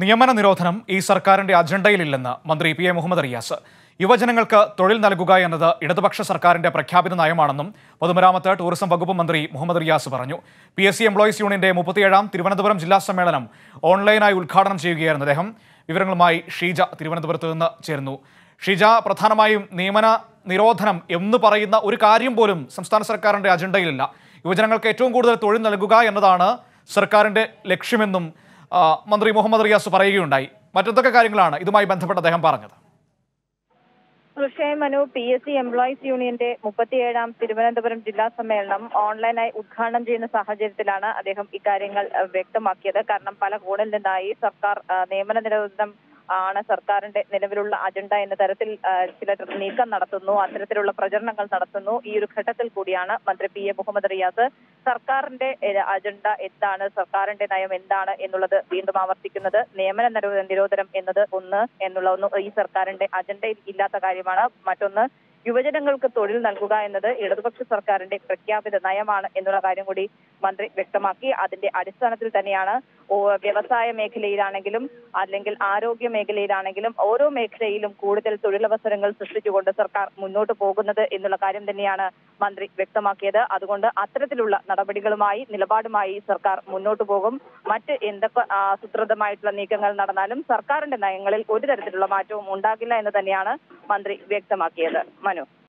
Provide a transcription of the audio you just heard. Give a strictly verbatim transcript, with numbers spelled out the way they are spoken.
നിയമന നിരോധനം ഈ സർക്കാരിന്റെ അജണ്ടയിലില്ലെന്ന് മന്ത്രി പി എ മുഹമ്മദ് റിയാസ്. യുവജനങ്ങൾക്ക് തൊഴിൽ നൽകുക എന്നത് ഇടതുപക്ഷ സർക്കാരിന്റെ പ്രഖ്യാപിത നയമാണെന്നും പൊതുമരാമത്ത് ടൂറിസം വകുപ്പ് മന്ത്രി മുഹമ്മദ് റിയാസ് പറഞ്ഞു. പി എസ് സി എംപ്ലോയീസ് യൂണിയന്റെ മുപ്പത്തിയേഴാം തിരുവനന്തപുരം ജില്ലാ സമ്മേളനം ഓൺലൈനായി ഉദ്ഘാടനം ചെയ്യുകയായിരുന്നു അദ്ദേഹം. വിവരങ്ങളുമായി ഷീജ തിരുവനന്തപുരത്ത് നിന്ന് ചേരുന്നു. ഷീജ, പ്രധാനമായും നിയമന നിരോധനം എന്ന് പറയുന്ന ഒരു കാര്യം പോലും സംസ്ഥാന സർക്കാരിന്റെ അജണ്ടയിലില്ല. യുവജനങ്ങൾക്ക് ഏറ്റവും കൂടുതൽ തൊഴിൽ നൽകുക എന്നതാണ് സർക്കാരിന്റെ ലക്ഷ്യമെന്നും മന്ത്രി മുഹമ്മദ് റിയാസ് പറയുകയുണ്ടായി. മറ്റെന്തൊക്കെ കാര്യങ്ങളാണ് ഇതുമായി ബന്ധപ്പെട്ട് അദ്ദേഹം പറഞ്ഞത്? തീർച്ചയായും Manu, P S C employees യൂണിയന്റെ മുപ്പത്തിയേഴാം തിരുവനന്തപുരം ജില്ലാ സമ്മേളനം ഓൺലൈനായി ഉദ്ഘാടനം ചെയ്യുന്ന സാഹചര്യത്തിലാണ് അദ്ദേഹം ഇക്കാര്യങ്ങൾ വ്യക്തമാക്കിയത്. കാരണം പല കോണിൽ നിന്നായി സർക്കാർ നിയമന നിരോധനം ആണ് സർക്കാരിന്റെ നിലവിലുള്ള അജണ്ട എന്ന തരത്തിൽ ചില നീക്കം നടത്തുന്നു, അത്തരത്തിലുള്ള പ്രചരണങ്ങൾ നടത്തുന്നു. ഈ ഒരു ഘട്ടത്തിൽ കൂടിയാണ് മന്ത്രി പി എ മുഹമ്മദ് റിയാസ് സർക്കാരിന്റെ അജണ്ട എന്താണ്, സർക്കാരിന്റെ നയം എന്താണ് എന്നുള്ളത് വീണ്ടും ആവർത്തിക്കുന്നത്. നിയമന നിരോധനം എന്നത് ഒന്ന് എന്നുള്ള ഒന്ന് ഈ സർക്കാരിന്റെ അജണ്ടയിൽ ഇല്ലാത്ത കാര്യമാണ്. മറ്റൊന്ന്, യുവജനങ്ങൾക്ക് തൊഴിൽ നൽകുക എന്നത് ഇടതുപക്ഷ സർക്കാരിന്റെ പ്രഖ്യാപിത നയമാണ് എന്നുള്ള കാര്യം കൂടി മന്ത്രി വ്യക്തമാക്കി. അതിന്റെ അടിസ്ഥാനത്തിൽ തന്നെയാണ് വ്യവസായ മേഖലയിലാണെങ്കിലും അല്ലെങ്കിൽ ആരോഗ്യ മേഖലയിലാണെങ്കിലും ഓരോ മേഖലയിലും കൂടുതൽ തൊഴിലവസരങ്ങൾ സൃഷ്ടിച്ചുകൊണ്ട് സർക്കാർ മുന്നോട്ട് പോകുന്നത് എന്നുള്ള കാര്യം തന്നെയാണ് മന്ത്രി വ്യക്തമാക്കിയത്. അതുകൊണ്ട് അത്തരത്തിലുള്ള നടപടികളുമായി നിലപാടുമായി സർക്കാർ മുന്നോട്ട് പോകും. മറ്റ് എന്തൊക്കെ ആസൂത്രിതമായിട്ടുള്ള നീക്കങ്ങൾ നടന്നാലും സർക്കാരിന്റെ നയങ്ങളിൽ ഒരു തരത്തിലുള്ള മാറ്റവും ഉണ്ടാകില്ല എന്ന് തന്നെയാണ് മന്ത്രി വ്യക്തമാക്കിയത്. മനു.